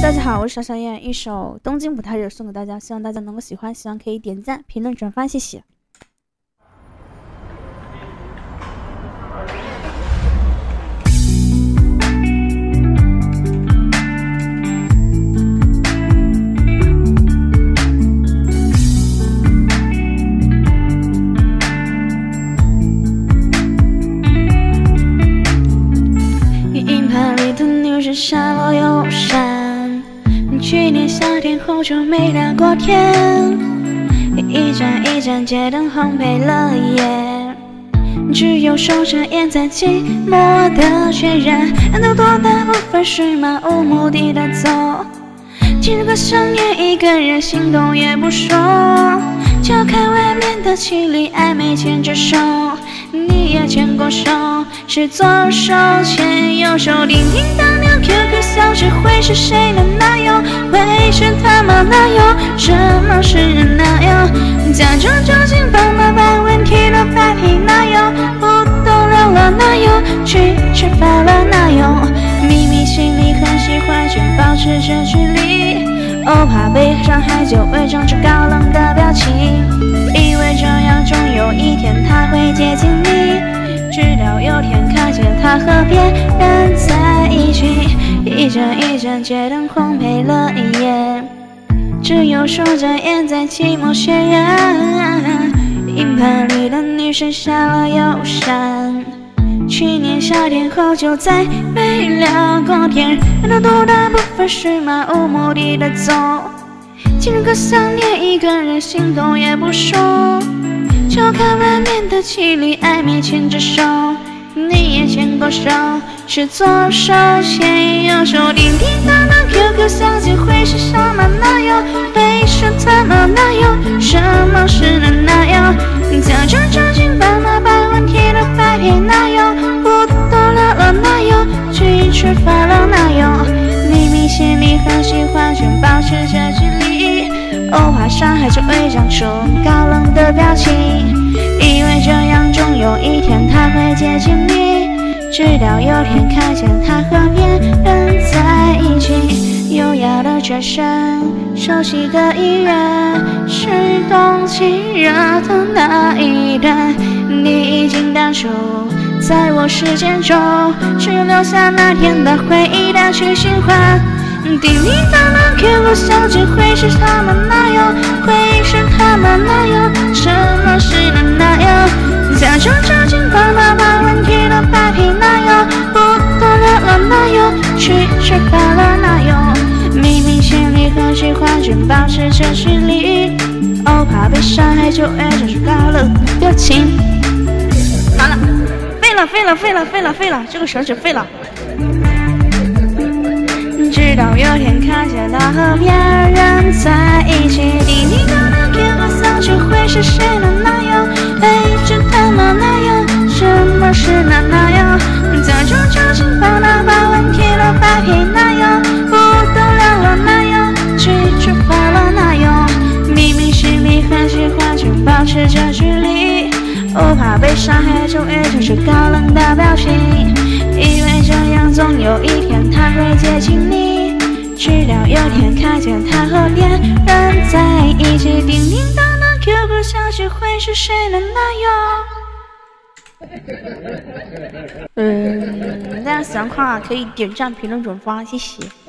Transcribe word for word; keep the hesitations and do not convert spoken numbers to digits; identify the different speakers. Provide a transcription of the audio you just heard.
Speaker 1: 大家好，我是傻小燕，一首《东京不太热》送给大家，希望大家能够喜欢，希望可以点赞、评论、转发，谢谢。银盘里的女神下落又闪，去年夏天后就没聊过天，一盏一盏街灯烘焙了夜，只有手遮掩在寂寞的渲染，都多大部分是漫无目的的走，几个想念一个人心动也不说，就看外面的情侣暧昧牵着手，你也牵过手，是左手牵右手，叮叮当当 Q Q 消息会是谁的男友？会是他吗？哪有什么是人哪有？假装酒精帮忙把问题都摆平哪有？不懂聊了哪有？去吃饭了哪有？明明心里很喜欢，却保持着距离，哦怕被伤害就伪装着高冷的表情，以为这样终有一天他会接近你，直到有天看见他和别人在一起，一盏一盏街灯烘焙了一夜，只有手遮掩在寂寞渲染，银盘里的女神下了又闪，去年夏天后就再没聊过天，都多大部分是漫无目的的走，几个想念一个人心动也不说，就看外面的情侣暧昧牵着手，你也牵过手，是左手牵右手，叮叮当当 Q Q 消息会是什么哪有？会是他吗？哪有什么是人哪有？假装酒精帮忙把问题都摆平哪有？不懂聊了哪有？去吃饭了哪有？明明心里很喜欢，却保持着距离，哦怕伤害就伪装出高冷的表情，以为这样终有一天他会接近你，直到有天看见他和别人在一起，优雅的转身，熟悉的音乐，是冬季热的那一段，你已经淡出在我视线中，只留下那天的回忆单曲循环，叮叮当当 Q Q 消息会是他们哪有？会是他们哪有？什么是人哪有？假装酒精帮忙把问题都摆平哪有？不懂聊了哪有？去吃饭了哪有？明明心里很喜欢，却保持着距离，哦怕被伤害就伪装出高冷的表情。完了，废了废了废了废了废了，这个绳子废了。直到有天看见他和别人在一起，叮叮当当 Q Q 消息会是谁的男友？会是他吗？哪有什么是那哪有？假装酒精帮忙把问题都摆平哪有？不懂聊了哪有？去吃饭了哪有？明明心里很喜欢，却保持着距离，哦怕被伤害就伪装出高冷的表情，以为这样总有一天他会接近你，直到有天看见他和别人在一起，叮叮当当 Q Q 消息会是谁的男友？嗯，大家喜欢的话可以点赞、评论、转发，谢谢。